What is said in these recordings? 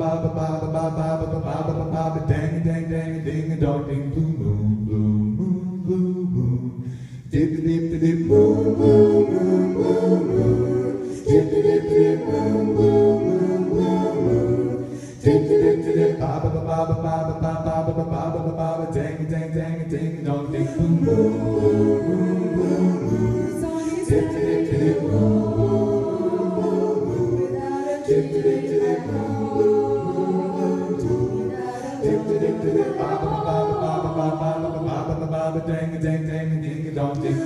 dang dang dang ding a dong ding blue moon blue moon blue moon dip dip dip moon moon moon moon moon dip dip dip moon moon moon moon moon dip dip dip ba ba ba ba ba ba ba ba ba ba ba ba ba dang dang dang ding a dong ding blue moon moon moon moon dip dip dip moon dip dip dip dang dang dang ding dong ding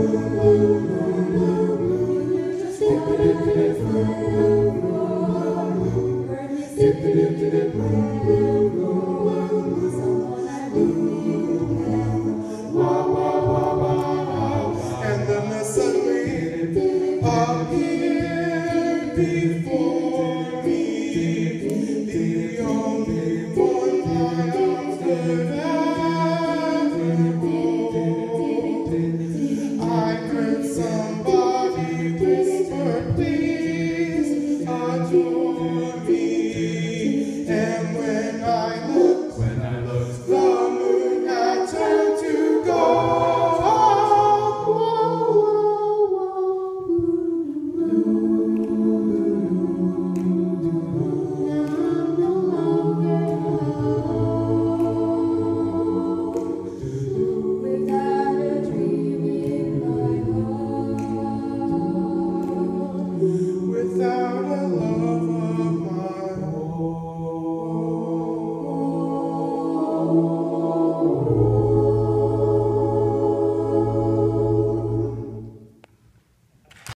and then suddenly appeared before me the only one I could ever know. I heard somebody whisper, please.